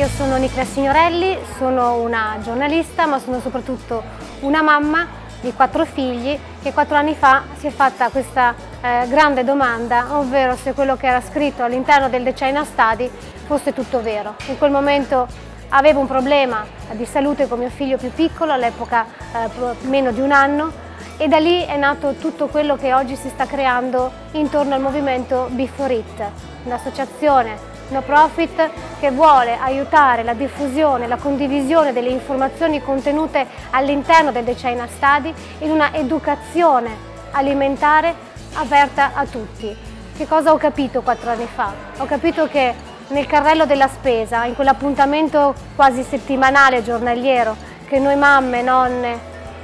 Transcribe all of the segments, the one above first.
Io sono Nicla Signorelli, sono una giornalista, ma sono soprattutto una mamma di 4 figli che 4 anni fa si è fatta questa grande domanda, ovvero se quello che era scritto all'interno del The China Study fosse tutto vero. In quel momento avevo un problema di salute con mio figlio più piccolo, all'epoca meno di 1 anno, e da lì è nato tutto quello che oggi si sta creando intorno al movimento Be4It, un'associazione no profit che vuole aiutare la diffusione, la condivisione delle informazioni contenute all'interno del The China Study in una educazione alimentare aperta a tutti. Che cosa ho capito 4 anni fa? Ho capito che nel carrello della spesa, in quell'appuntamento quasi settimanale, giornaliero, che noi mamme, nonne,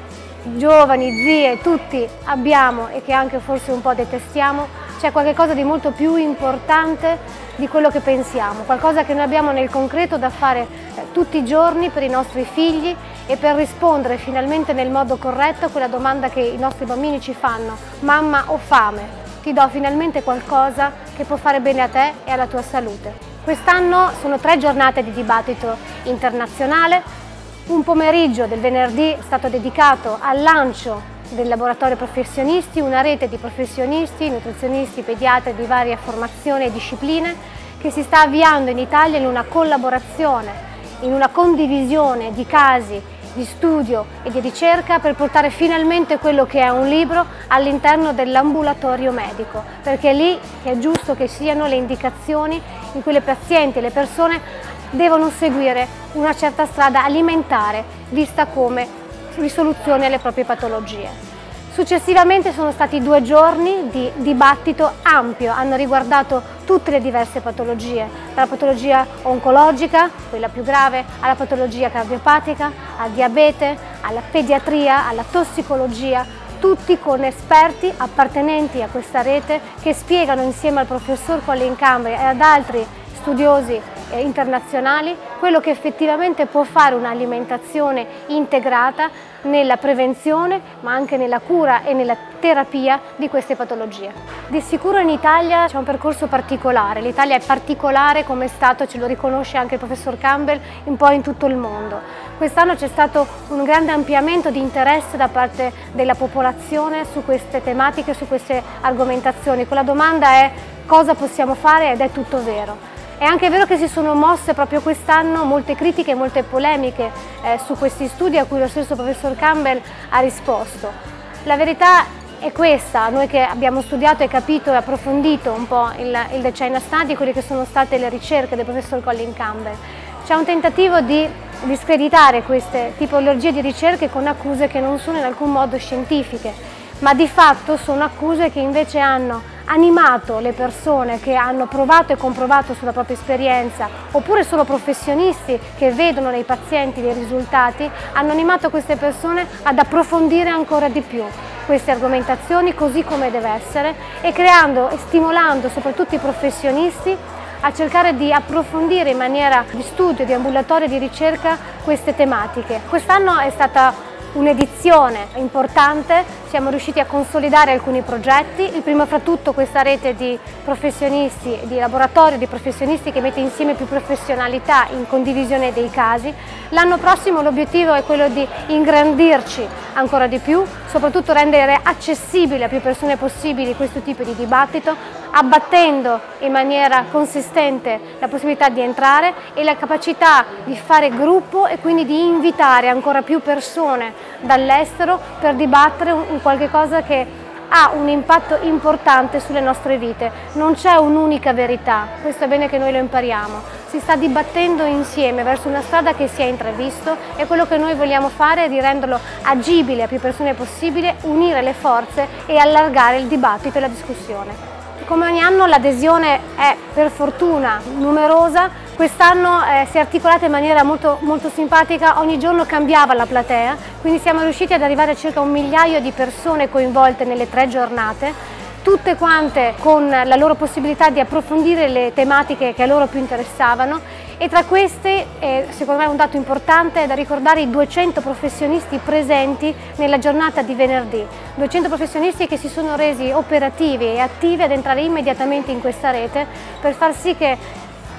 giovani, zie, tutti abbiamo e che anche forse un po' detestiamo, c'è qualcosa di molto più importante di quello che pensiamo, qualcosa che noi abbiamo nel concreto da fare tutti i giorni per i nostri figli e per rispondere finalmente nel modo corretto a quella domanda che i nostri bambini ci fanno: mamma, ho fame, ti do finalmente qualcosa che può fare bene a te e alla tua salute. Quest'anno sono 3 giornate di dibattito internazionale, un pomeriggio del venerdì è stato dedicato al lancio del laboratorio professionisti, una rete di professionisti, nutrizionisti, pediatri di varia formazione e discipline che si sta avviando in Italia in una collaborazione, in una condivisione di casi di studio e di ricerca per portare finalmente quello che è un libro all'interno dell'ambulatorio medico, perché è lì che è giusto che siano le indicazioni in cui le pazienti e le persone devono seguire una certa strada alimentare vista come risoluzione alle proprie patologie. Successivamente sono stati 2 giorni di dibattito ampio, hanno riguardato tutte le diverse patologie, dalla patologia oncologica, quella più grave, alla patologia cardiopatica, al diabete, alla pediatria, alla tossicologia, tutti con esperti appartenenti a questa rete che spiegano insieme al professor Colin Campbell e ad altri studiosi internazionali quello che effettivamente può fare un'alimentazione integrata nella prevenzione ma anche nella cura e nella terapia di queste patologie. Di sicuro in Italia c'è un percorso particolare, l'Italia è particolare come Stato, ce lo riconosce anche il professor Campbell un po' in tutto il mondo. Quest'anno c'è stato un grande ampliamento di interesse da parte della popolazione su queste tematiche, su queste argomentazioni. La domanda è: cosa possiamo fare? Ed è tutto vero. È anche vero che si sono mosse proprio quest'anno molte critiche e molte polemiche su questi studi a cui lo stesso professor Campbell ha risposto. La verità è questa: noi che abbiamo studiato e capito e approfondito un po' il The China Study, quelle che sono state le ricerche del professor Colin Campbell, c'è un tentativo di discreditare queste tipologie di ricerche con accuse che non sono in alcun modo scientifiche, ma di fatto sono accuse che invece hanno animato le persone che hanno provato e comprovato sulla propria esperienza, oppure solo professionisti che vedono nei pazienti dei risultati, hanno animato queste persone ad approfondire ancora di più queste argomentazioni così come deve essere e creando e stimolando soprattutto i professionisti a cercare di approfondire in maniera di studio, di ambulatorio, di ricerca queste tematiche. Quest'anno è stata un'edizione importante, siamo riusciti a consolidare alcuni progetti, il primo fra tutto questa rete di professionisti, di laboratorio di professionisti che mette insieme più professionalità in condivisione dei casi. L'anno prossimo l'obiettivo è quello di ingrandirci ancora di più, soprattutto rendere accessibile a più persone possibili questo tipo di dibattito, abbattendo in maniera consistente la possibilità di entrare e la capacità di fare gruppo e quindi di invitare ancora più persone dall'estero per dibattere un qualche cosa che ha un impatto importante sulle nostre vite. Non c'è un'unica verità, questo è bene che noi lo impariamo. Si sta dibattendo insieme verso una strada che si è intravisto e quello che noi vogliamo fare è di renderlo agibile a più persone possibile, unire le forze e allargare il dibattito e la discussione. Come ogni anno l'adesione è per fortuna numerosa, quest'anno si è articolata in maniera molto simpatica, ogni giorno cambiava la platea, quindi siamo riusciti ad arrivare a circa 1 migliaio di persone coinvolte nelle 3 giornate, tutte quante con la loro possibilità di approfondire le tematiche che a loro più interessavano, e tra queste secondo me un dato importante è da ricordare i 200 professionisti presenti nella giornata di venerdì, 200 professionisti che si sono resi operativi e attivi ad entrare immediatamente in questa rete per far sì che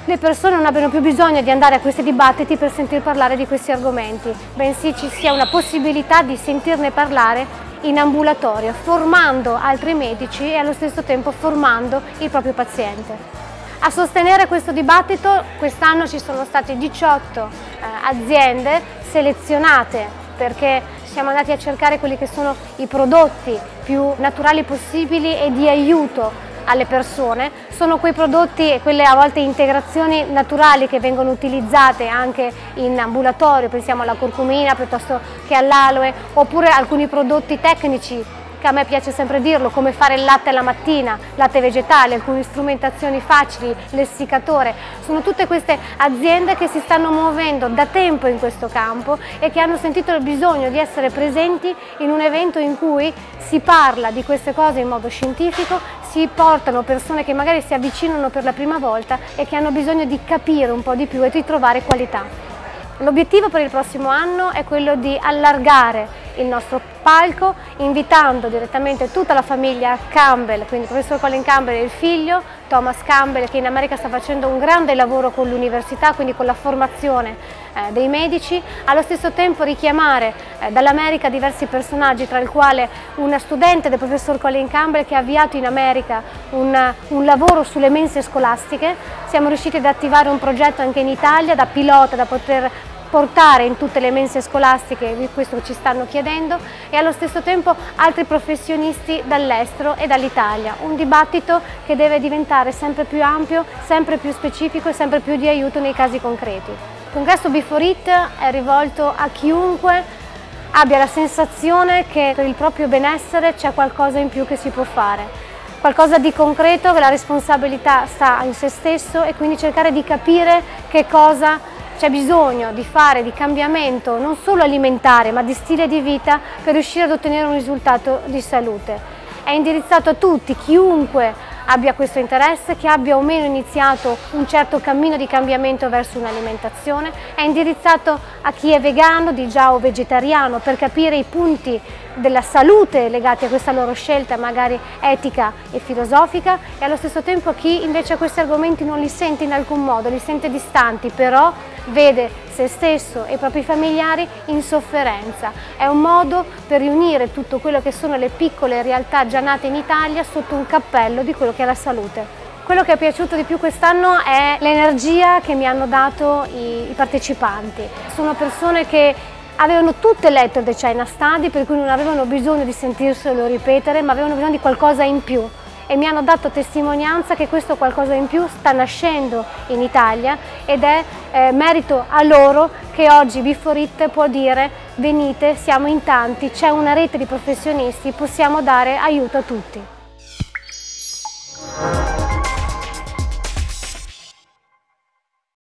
le persone non abbiano più bisogno di andare a questi dibattiti per sentir parlare di questi argomenti, bensì ci sia una possibilità di sentirne parlare in ambulatorio, formando altri medici e allo stesso tempo formando il proprio paziente. A sostenere questo dibattito quest'anno ci sono state 18 aziende selezionate, perché siamo andati a cercare quelli che sono i prodotti più naturali possibili e di aiuto alle persone. Sono quei prodotti e quelle a volte integrazioni naturali che vengono utilizzate anche in ambulatorio, pensiamo alla curcumina piuttosto che all'aloe, oppure alcuni prodotti tecnici che a me piace sempre dirlo, come fare il latte alla mattina, latte vegetale, alcune strumentazioni facili, l'essiccatore. Sono tutte queste aziende che si stanno muovendo da tempo in questo campo e che hanno sentito il bisogno di essere presenti in un evento in cui si parla di queste cose in modo scientifico, si portano persone che magari si avvicinano per la prima volta e che hanno bisogno di capire un po' di più e di trovare qualità. L'obiettivo per il prossimo anno è quello di allargare il nostro palco, invitando direttamente tutta la famiglia Campbell, quindi il professor Colin Campbell e il figlio Thomas Campbell, che in America sta facendo un grande lavoro con l'università, quindi con la formazione dei medici, allo stesso tempo richiamare dall'America diversi personaggi, tra il quale una studente del professor Colin Campbell che ha avviato in America un lavoro sulle mense scolastiche. Siamo riusciti ad attivare un progetto anche in Italia da pilota, da poter portare in tutte le mense scolastiche, questo ci stanno chiedendo, e allo stesso tempo altri professionisti dall'estero e dall'Italia. Un dibattito che deve diventare sempre più ampio, sempre più specifico e sempre più di aiuto nei casi concreti. Il congresso Before It è rivolto a chiunque abbia la sensazione che per il proprio benessere c'è qualcosa in più che si può fare, qualcosa di concreto, che la responsabilità sta in se stesso, e quindi cercare di capire che cosa c'è bisogno di fare, di cambiamento non solo alimentare ma di stile di vita per riuscire ad ottenere un risultato di salute. È indirizzato a tutti, chiunque abbia questo interesse, che abbia o meno iniziato un certo cammino di cambiamento verso un'alimentazione, è indirizzato a chi è vegano, di già o vegetariano, per capire i punti della salute legati a questa loro scelta magari etica e filosofica, e allo stesso tempo a chi invece questi argomenti non li sente in alcun modo, li sente distanti, però vede se stesso e i propri familiari in sofferenza. È un modo per riunire tutto quello che sono le piccole realtà già nate in Italia sotto un cappello di quello che è la salute. Quello che è piaciuto di più quest'anno è l'energia che mi hanno dato i partecipanti. Sono persone che avevano tutte letto The China Study, per cui non avevano bisogno di sentirselo ripetere, ma avevano bisogno di qualcosa in più, e mi hanno dato testimonianza che questo qualcosa in più sta nascendo in Italia, ed è merito a loro che oggi Before It può dire: venite, siamo in tanti, c'è una rete di professionisti, possiamo dare aiuto a tutti.